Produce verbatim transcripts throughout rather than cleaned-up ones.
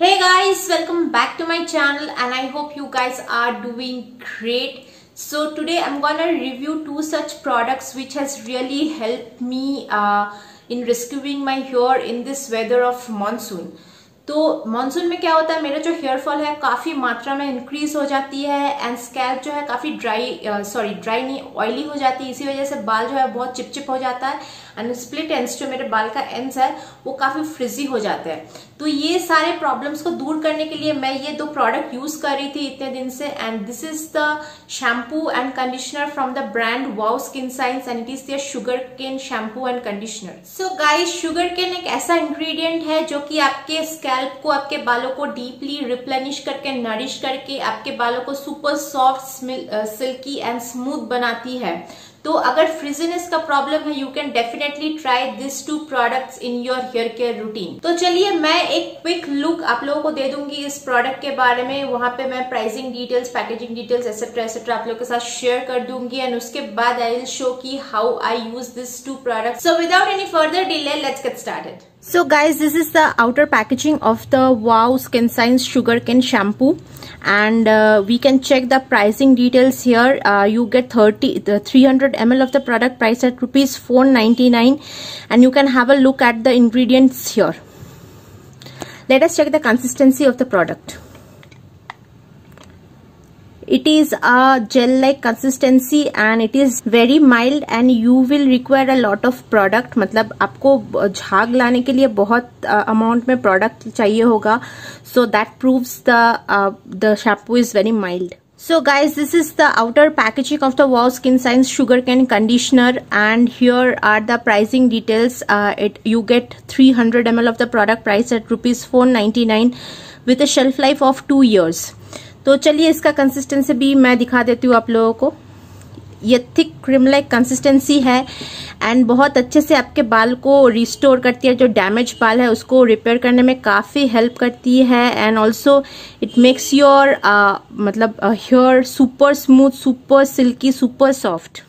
Hey guys, welcome back to my channel and I hope you guys are doing great. So today I'm gonna review two such products which has really helped me uh, in rescuing my hair in this weather of monsoon. तो monsoon में क्या होता है, मेरा जो hair fall है काफी मात्रा में इंक्रीज हो जाती है एंड स्कैल्प जो है काफी ड्राई सॉरी ड्राई नहीं ऑयली हो जाती है। इसी वजह से बाल जो है बहुत चिपचिप हो जाता है एंड स्प्लिट एंड्स जो मेरे बाल का एंड्स है वो काफी फ्रिजी हो जाते हैं। तो ये सारे प्रॉब्लम्स को दूर करने के लिए मैं ये दो प्रोडक्ट यूज कर रही थी इतने दिन से and this is the shampoo and conditioner from the brand wow skin science and it is their sugar cane shampoo and conditioner. So guys, sugar cane एक ऐसा इंग्रेडिएंट है जो कि आपके स्कैल्प को, आपके बालों को डीपली रिप्लेनिश करके, नरिश करके आपके बालों को super soft, silky and smooth बनाती है। तो अगर फ्रिजीनेस का प्रॉब्लम है, you can definitely try this two products in your hair care routine. तो चलिए मैं एक क्विक लुक आप लोगों को दे दूंगी इस प्रोडक्ट के बारे में। वहां पे मैं pricing details, packaging details etcetera etcetera आप लोगों के साथ शेयर कर दूंगी एंड उसके बाद आई विल शो की how I use this two product. So without any further delay let's get started. So guys, this is the outer packaging of the Wow Skin Science Sugarcane shampoo and uh, we can check the pricing details here. Uh, you get thirty the three hundred milliliters of the product priced at rupees four ninety-nine and you can have a look at the ingredients here. Let us check the consistency of the product. It is a gel-like consistency and it is very mild and you will require a lot of product. मतलब आपको झाग लाने के लिए बहुत amount में product चाहिए होगा. So that proves the uh, the shampoo is very mild. So guys, this is the outer packaging of the Wow Skin Science Sugarcane Conditioner and here are the pricing details. Uh, it you get three hundred milliliters of the product priced at rupees four ninety-nine with a shelf life of two years. तो चलिए इसका consistency भी मैं दिखा देती हूँ आप लोगों को। ये थिक क्रीम लाइक कंसिस्टेंसी है एंड बहुत अच्छे से आपके बाल को रिस्टोर करती है। जो डैमेज बाल है उसको रिपेयर करने में काफ़ी हेल्प करती है and also it makes your मतलब hair super smooth, super silky, super soft.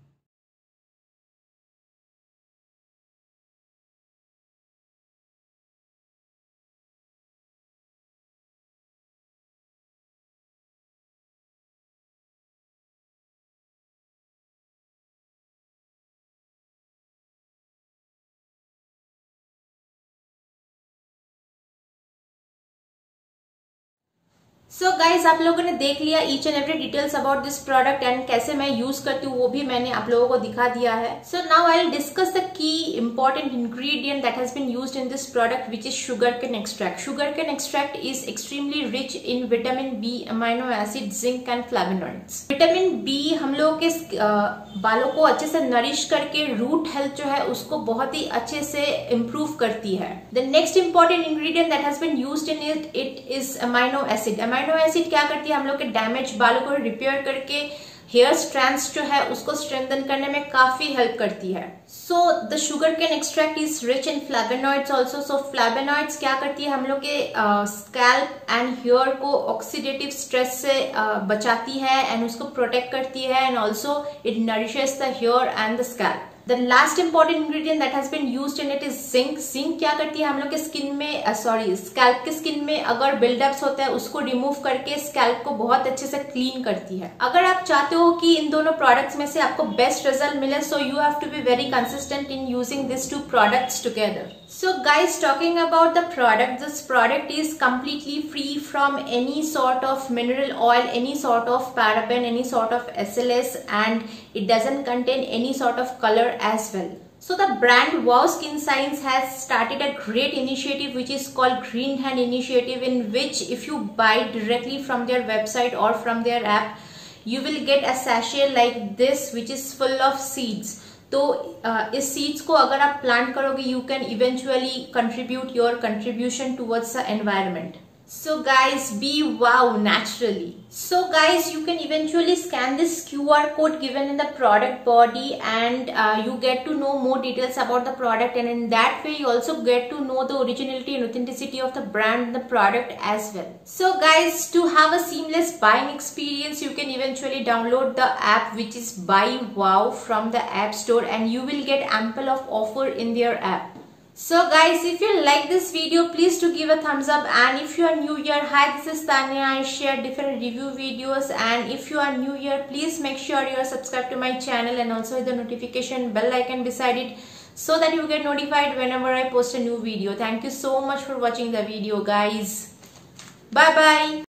So so guys, आप लोगों ने देख लिया each and every details about this product and कैसे मैं यूज करती हूँ वो भी मैंने आप लोगों को दिखा दिया है। So now I will discuss the key important ingredient that has been used in this product which is sugar cane extract. Sugar cane extract is extremely rich in vitamin B, amino acid, zinc and flavonoids. Vitamin B हम लोगों के बालों को अच्छे से nourish करके root health जो है उसको बहुत ही अच्छे से इम्प्रूव करती है। The next important ingredient that has been used in it it is amino acid. Amino acid क्या करती है, हम लोग के डैमेज बालों को रिपेयर करके हेयर स्ट्रैंड्स जो है उसको स्ट्रेंथन करने में काफी हेल्प करती है। So the sugar cane extract is rich in flavonoids also. So flavonoids क्या करती है, हम लोग के स्कैल्प एंड हेयर को ऑक्सीडेटिव स्ट्रेस से uh, बचाती है एंड उसको प्रोटेक्ट करती है and also it nourishes the hair and the scalp. The last important ingredient that has been used in it is zinc. Zinc क्या करती है, हम लोग के स्किन में सॉरी स्कैल्प के स्किन में अगर बिल्डअप्स होते हैं उसको रिमूव करके स्कैल्प को बहुत अच्छे से क्लीन करती है। अगर आप चाहते हो कि इन दोनों प्रोडक्ट्स में से आपको बेस्ट रिजल्ट मिले, so you have to be very consistent in using this two products together. So guys, talking about the product, this product is completely free from any sort of mineral oil, any sort of paraben, any sort of S L S and it doesn't contain any sort of color as well. So the brand Wow Skin Science has started a great initiative which is called Green Hand Initiative, in which if you buy directly from their website or from their app, you will get a sachet like this which is full of seeds. तो uh, इस seeds को अगर आप plant करोगे you can eventually contribute your contribution towards the environment. So guys, be wow naturally. So guys, you can eventually scan this Q R code given in the product body and uh, you get to know more details about the product, and in that way you also get to know the originality and authenticity of the brand and the product as well. So guys, to have a seamless buying experience, you can eventually download the app which is Buy Wow from the App Store, and you will get ample of offer in their app. So guys, if you like this video, please do give a thumbs up, and if you are new here, hi, this is Tanya. I share different review videos, and if you are new here, please make sure you are subscribed to my channel and also hit the notification bell icon beside it so that you get notified whenever I post a new video. Thank you so much for watching the video, guys. Bye bye.